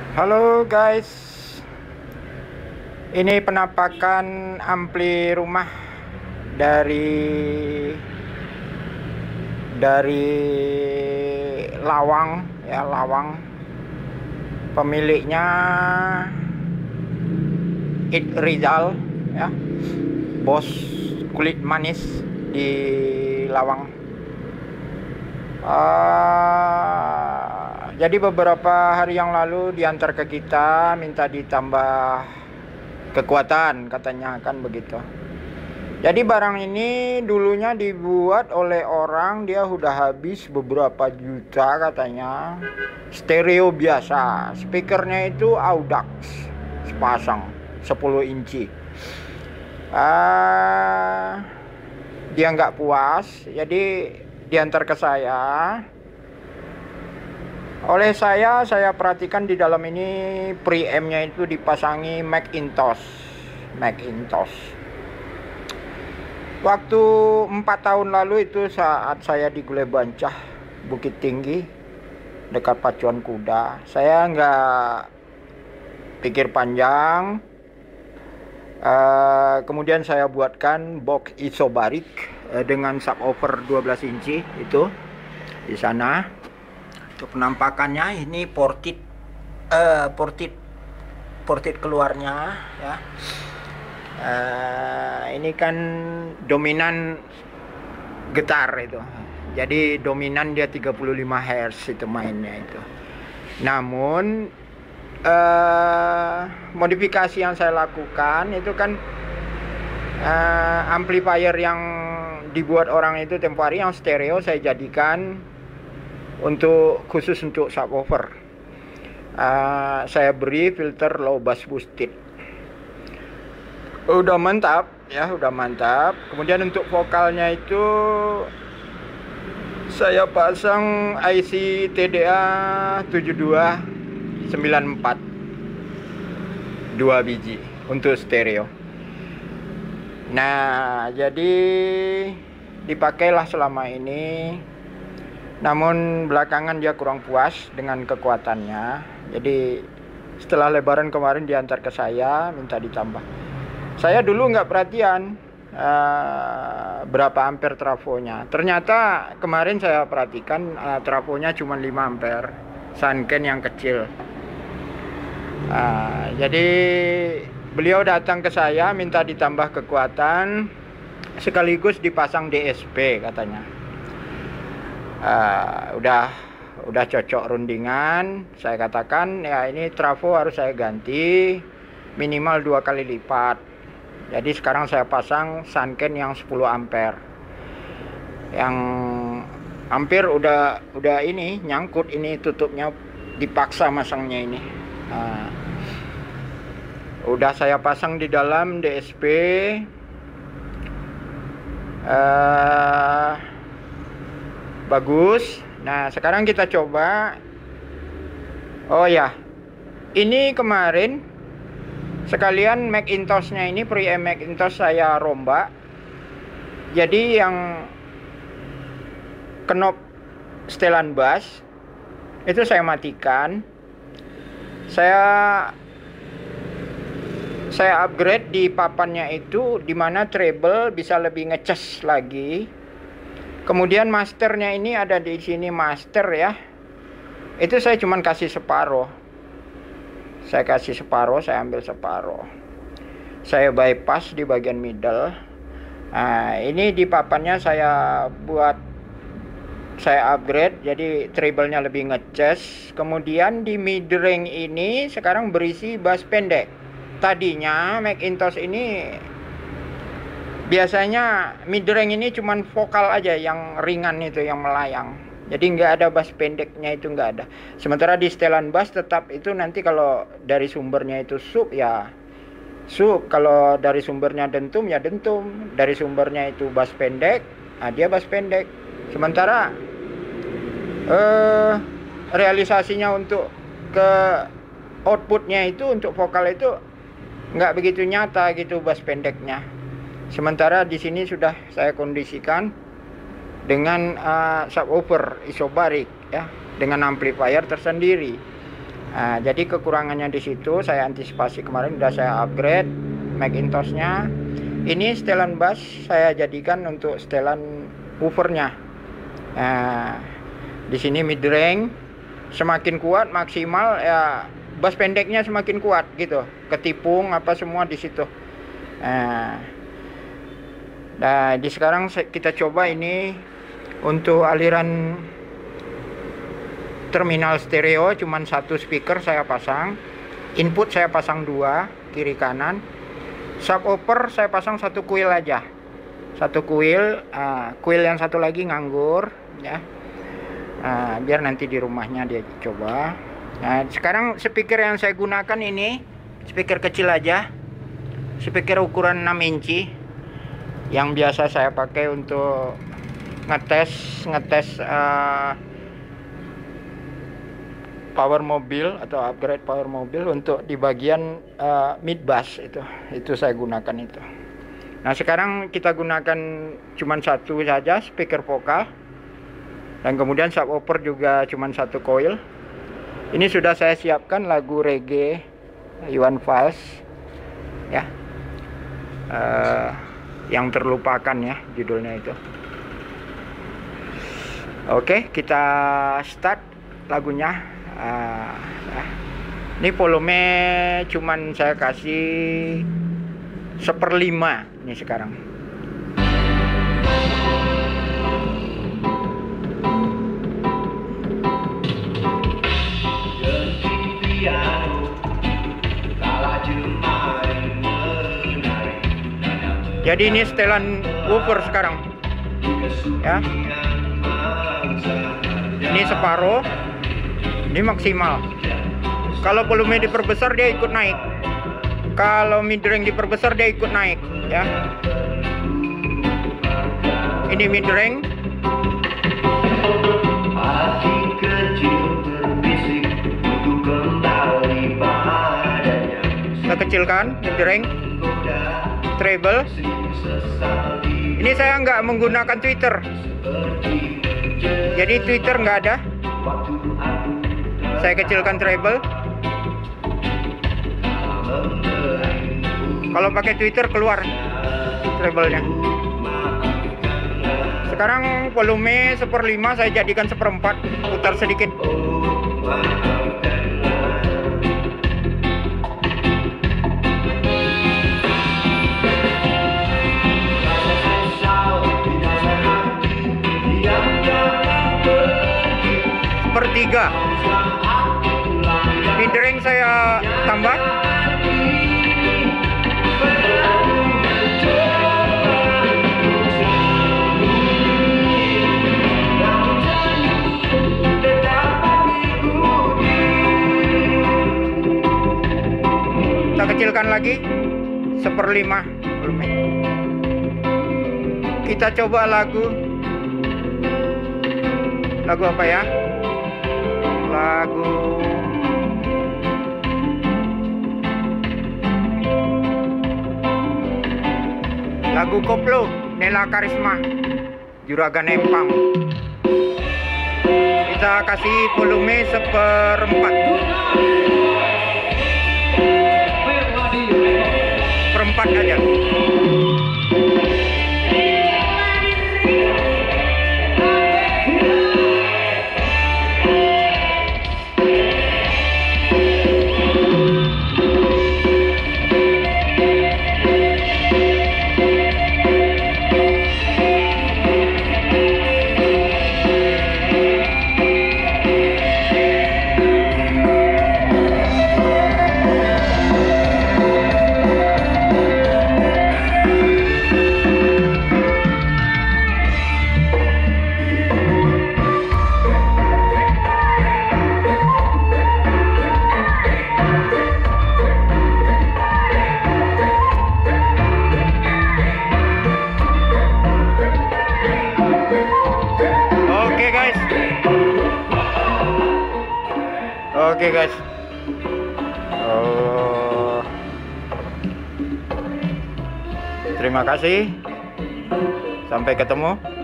Halo guys, ini penampakan ampli rumah dari Lawang ya, Lawang. Pemiliknya Rizal ya, bos kulit manis di Lawang. Jadi beberapa hari yang lalu diantar ke kita, minta ditambah kekuatan, katanya kan begitu. Jadi barang ini dulunya dibuat oleh orang, dia udah habis beberapa juta katanya. Stereo biasa, speakernya itu Audax sepasang 10 inci. Dia nggak puas, jadi diantar ke saya. Oleh saya perhatikan di dalam ini preamp-nya itu dipasangi Macintosh. Waktu 4 tahun lalu itu saat saya di Gulai Bancah, Bukit Tinggi, dekat Pacuan Kuda, saya nggak pikir panjang. Kemudian saya buatkan box isobarik dengan subwoofer 12 inci itu di sana. Untuk penampakannya ini portit keluarnya ya. Ini kan dominan getar itu. Jadi dominan dia 35 Hz itu mainnya itu. Namun modifikasi yang saya lakukan itu kan amplifier yang dibuat orang itu tempo hari yang stereo saya jadikan khusus untuk subwoofer. Saya beri filter low bass boosted. Udah mantap ya, udah mantap. Kemudian untuk vokalnya itu saya pasang IC TDA 7294 2 biji untuk stereo. Nah, jadi dipakailah selama ini. Namun belakangan dia kurang puas dengan kekuatannya. Jadi setelah lebaran kemarin diantar ke saya, minta ditambah. Saya dulu nggak perhatian berapa ampere trafonya. Ternyata kemarin saya perhatikan trafonya cuma 5 ampere. Sanken yang kecil. Jadi beliau datang ke saya minta ditambah kekuatan sekaligus dipasang DSP katanya. Udah cocok rundingan. Saya katakan ya ini trafo harus saya ganti minimal 2 kali lipat. Jadi sekarang saya pasang Sanken yang 10 ampere. Yang hampir udah ini nyangkut, ini tutupnya dipaksa masangnya ini. Udah saya pasang di dalam DSP. Bagus. Nah, sekarang kita coba. Oh ya, ini kemarin sekalian Macintosh-nya ini preamp Macintosh saya rombak. Jadi yang knob setelan bass itu saya matikan. Saya upgrade di papannya itu, dimana treble bisa lebih ngecas lagi. Kemudian masternya ini ada di sini, master ya. Itu saya cuman kasih separuh. Saya kasih separuh, saya ambil separuh. Saya bypass di bagian middle. Nah, ini di papannya saya upgrade jadi treble-nya lebih ngecas. Kemudian di mid range ini sekarang berisi bass pendek. Tadinya Macintosh ini biasanya mid range ini cuman vokal aja yang ringan itu, yang melayang. Jadi nggak ada bass pendeknya, itu nggak ada. Sementara di setelan bass tetap itu nanti kalau dari sumbernya itu sub ya sub, kalau dari sumbernya dentum ya dentum, dari sumbernya itu bass pendek, dia bass pendek. Sementara realisasinya untuk ke outputnya itu untuk vokal itu nggak begitu nyata gitu bass pendeknya. Sementara di sini sudah saya kondisikan dengan subwoofer isobarik ya, dengan amplifier tersendiri. Nah, jadi kekurangannya di situ saya antisipasi kemarin udah saya upgrade Macintosh-nya. Ini setelan bass saya jadikan untuk setelan woofernya. Nah, di sini mid range semakin kuat maksimal ya, bass pendeknya semakin kuat gitu. Ketipung apa semua di situ. Nah, di sekarang kita coba ini untuk aliran terminal stereo cuman satu speaker saya pasang, input saya pasang 2 kiri kanan, subwoofer saya pasang 1 kuil aja, 1 kuil, kuil yang satu lagi nganggur ya, biar nanti di rumahnya dia coba. Nah, sekarang speaker yang saya gunakan ini speaker kecil aja, speaker ukuran 6 inci yang biasa saya pakai untuk ngetes power mobil atau upgrade power mobil untuk di bagian mid bass itu saya gunakan itu. Nah, sekarang kita gunakan cuman satu saja speaker vokal, dan kemudian subwoofer juga cuman 1 coil. Ini sudah saya siapkan lagu reggae Iwan Fals ya, yang terlupakan ya judulnya itu. Oke, kita start lagunya. Ini volume cuman saya kasih 1/5 ini sekarang. Jadi ini setelan woofer sekarang ya. Ini separuh, ini maksimal. Kalau volume diperbesar dia ikut naik, kalau mid range diperbesar dia ikut naik ya. Ini mid range, kita kecilkan mid range. Treble, ini saya nggak menggunakan tweeter, jadi tweeter nggak ada. Saya kecilkan treble. Kalau pakai tweeter keluar treble-nya. Sekarang volume 1/5 saya jadikan 1/4, putar sedikit. Sepertiga. Mid range saya tambah. Kita kecilkan lagi 1/5 volume. Kita coba lagu apa ya? Lagu koplo Nela Karisma, Juragan Empang. Kita kasih volume 1/4. 1/4 aja. Oke guys. Terima kasih. Sampai ketemu.